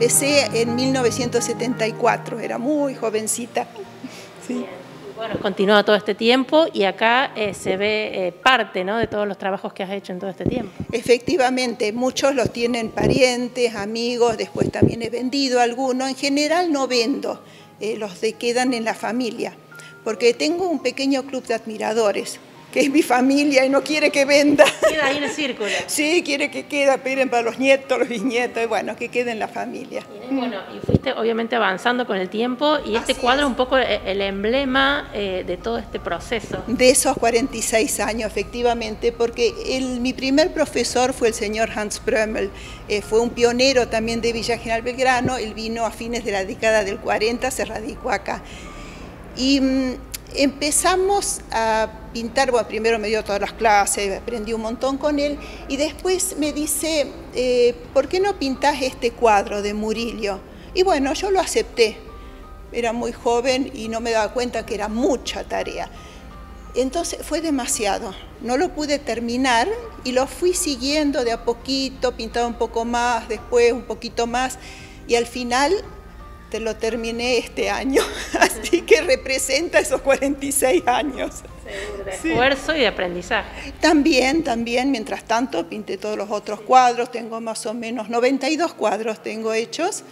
empecé en 1974, era muy jovencita. Sí. Bueno, continúa todo este tiempo y acá se ve parte, ¿no?, de todos los trabajos que has hecho en todo este tiempo. Efectivamente, muchos los tienen parientes, amigos, después también he vendido algunos. En general no vendo, los que quedan en la familia, porque tengo un pequeño club de admiradores, que es mi familia y no quiere que venda. Queda ahí en el círculo. Sí, quiere que quede, piden para los nietos, los bisnietos, y bueno, que quede en la familia. Bueno, y fuiste obviamente avanzando con el tiempo y este cuadro es un poco el emblema de todo este proceso. De esos 46 años, efectivamente, porque mi primer profesor fue el señor Hans Prömel, fue un pionero también de Villa General Belgrano, él vino a fines de la década del 40, se radicó acá. Y empezamos a pintar, bueno, primero me dio todas las clases, aprendí un montón con él, y después me dice, ¿por qué no pintás este cuadro de Murillo? Y bueno, yo lo acepté, era muy joven y no me daba cuenta que era mucha tarea. Entonces fue demasiado, no lo pude terminar y lo fui siguiendo de a poquito, pintaba un poco más, después un poquito más, y al final te lo terminé este año, así que representa esos 46 años. Seguro, de esfuerzo y de aprendizaje. También, mientras tanto, pinté todos los otros cuadros, tengo más o menos 92 cuadros tengo hechos,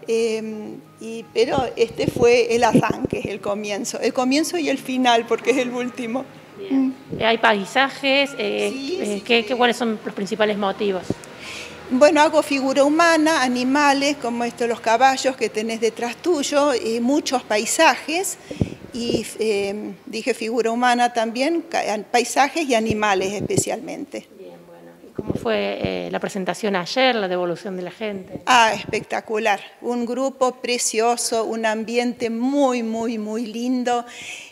pero este fue el arranque, el comienzo y el final, porque es el último. Bien. ¿Hay paisajes? Sí. ¿Cuáles son los principales motivos? Bueno, hago figura humana, animales, como los caballos que tenés detrás tuyo, y muchos paisajes, y dije figura humana también, paisajes y animales especialmente. Bien, bueno. ¿Y cómo fue la presentación ayer, la devolución de la gente? Ah, espectacular, un grupo precioso, un ambiente muy, muy, muy lindo,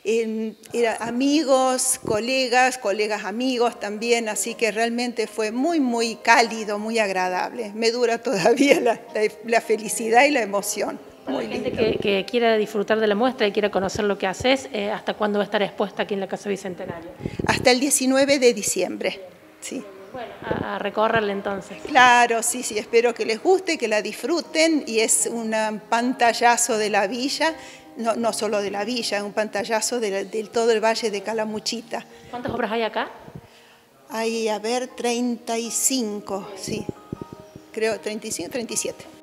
amigos, colegas amigos también, así que realmente fue muy, muy cálido, muy agradable. Me dura todavía la felicidad y la emoción. Para la gente que quiera disfrutar de la muestra y quiera conocer lo que haces, ¿hasta cuándo va a estar expuesta aquí en la Casa Bicentenario? Hasta el 19 de diciembre, sí. Bueno, a recorrerla entonces. Claro, sí, espero que les guste, que la disfruten, y es un pantallazo de la villa, no solo de la villa, es un pantallazo de todo el valle de Calamuchita. ¿Cuántas obras hay acá? Hay, 35, sí, creo 35, 37.